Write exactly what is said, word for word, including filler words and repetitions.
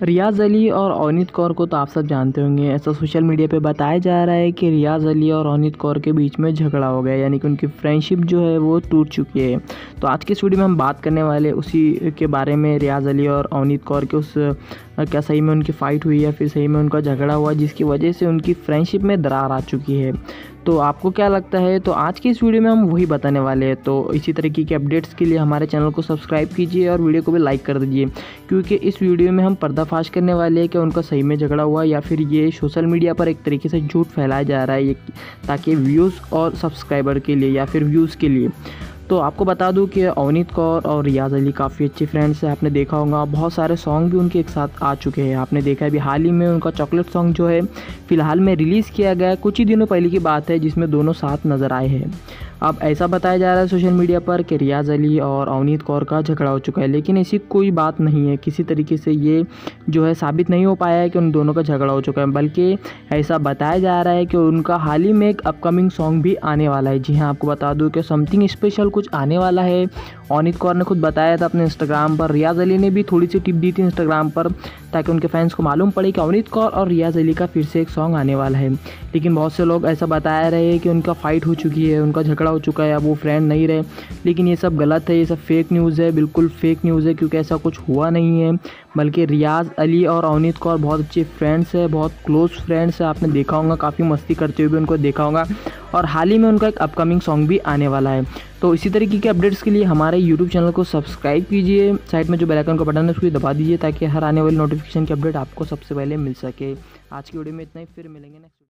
रियाज़ अली और अवनीत कौर को तो आप सब जानते होंगे। ऐसा सोशल मीडिया पे बताया जा रहा है कि रियाज़ अली और अवनीत कौर के बीच में झगड़ा हो गया, यानी कि उनकी फ्रेंडशिप जो है वो टूट चुकी है। तो आज की इस वीडियो में हम बात करने वाले उसी के बारे में, रियाज़ अली और अवनीत कौर के उस क्या सही में उनकी फ़ाइट हुई या फिर सही में उनका झगड़ा हुआ जिसकी वजह से उनकी फ्रेंडशिप में दरार आ चुकी है। तो आपको क्या लगता है? तो आज की इस वीडियो में हम वही बताने वाले हैं। तो इसी तरीके के अपडेट्स के लिए हमारे चैनल को सब्सक्राइब कीजिए और वीडियो को भी लाइक कर दीजिए, क्योंकि इस वीडियो में हम पर्दाफाश करने वाले हैं कि उनका सही में झगड़ा हुआ या फिर ये सोशल मीडिया पर एक तरीके से झूठ फैलाया जा रहा है ये, ताकि व्यूज़ और सब्सक्राइबर के लिए या फिर व्यूज़ के लिए। तो आपको बता दूं कि अवनीत कौर और रियाज़ अली काफ़ी अच्छे फ्रेंड्स हैं। आपने देखा होगा बहुत सारे सॉन्ग भी उनके एक साथ आ चुके हैं। आपने देखा है अभी हाल ही में उनका चॉकलेट सॉन्ग जो है फ़िलहाल में रिलीज़ किया गया है, कुछ ही दिनों पहले की बात है, जिसमें दोनों साथ नज़र आए हैं। अब ऐसा बताया जा रहा है सोशल मीडिया पर कि रियाज़ अली और अवनीत कौर का झगड़ा हो चुका है, लेकिन ऐसी कोई बात नहीं है। किसी तरीके से ये जो है साबित नहीं हो पाया है कि उन दोनों का झगड़ा हो चुका है, बल्कि ऐसा बताया जा रहा है कि उनका हाल ही में एक अपकमिंग सॉन्ग भी आने वाला है। जी हाँ, आपको बता दूं कि समथिंग स्पेशल कुछ आने वाला है। अवनीत कौर ने खुद बताया था अपने इंस्टाग्राम पर, रियाज़ अली ने भी थोड़ी सी टिप दी थी इंस्टाग्राम पर, ताकि उनके फैंस को मालूम पड़े कि अवनीत कौर और रियाज़ अली का फिर से एक सॉन्ग आने वाला है। लेकिन बहुत से लोग ऐसा बता रहे हैं कि उनका फ़ाइट हो चुकी है, उनका झगड़ा हो चुका है, अब वो फ्रेंड नहीं रहे। लेकिन ये सब गलत है, ये सब फेक न्यूज़ है, बिल्कुल फेक न्यूज़ है, क्योंकि ऐसा कुछ हुआ नहीं है। बल्कि रियाज़ अली और अवनीत कौर बहुत अच्छे फ्रेंड्स है, बहुत क्लोज फ्रेंड्स है। आपने देखा होगा काफ़ी मस्ती करते हुए भी उनको देखा होगा, और हाल ही में उनका एक अपकमिंग सॉन्ग भी आने वाला है। तो इसी तरीके के अपडेट्स के लिए हमारे यूट्यूब चैनल को सब्सक्राइब कीजिए, साइड में जो बेल आइकन का बटन है उसको दबा दीजिए, ताकि हर आने वाली नोटिफिकेशन की अपडेट आपको सबसे पहले मिल सके। आज की वीडियो में इतना ही, फिर मिलेंगे नेक्स्ट।